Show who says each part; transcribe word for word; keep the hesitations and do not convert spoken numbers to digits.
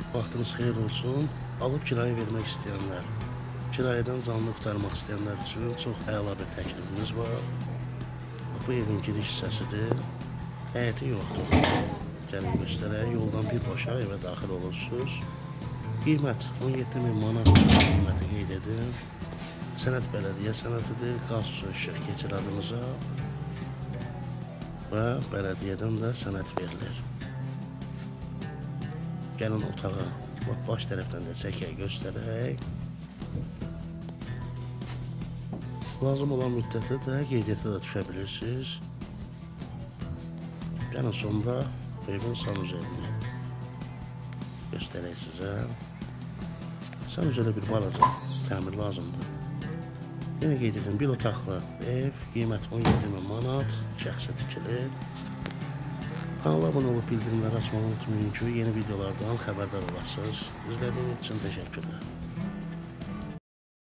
Speaker 1: Vaxtınız xeyir olsun. Alıb kirayə vermək istəyənlər, kirayədən canlı qurtarmaq istəyənlər üçün çox əla bir təklifimiz var. Bu evin giriş hissəsidir. Həyəti yoxdur. Gəlin göstərək. Yoldan birbaşa evə daxil olursunuz. Qiymət on yeddi min manat qiyməti qeyd edin. Sənəd bələdiyyə sənədidir. Qaz su işıq keçir adınıza və bələdiyyədən də sənəd verilir. Gəlin otağa baş tərəfdən də çəkək göstərək. Lazım olan müddətdə də qeydiyyata da düşə bilirsiniz. Gəlin sonra evin sanuzelini göstərək sizə. Sanuzelə bir balaca təmir lazımdır. Yenə qeyd edin, bir otaqlı ev, qiymət on yeddi min manat, şəxsə tikilir. Kanala abunə olub bildirimləri açmağı unutmayın ki, yeni videolardan xəbərdar olasınız. İzlədiyiniz üçün təşəkkürlər.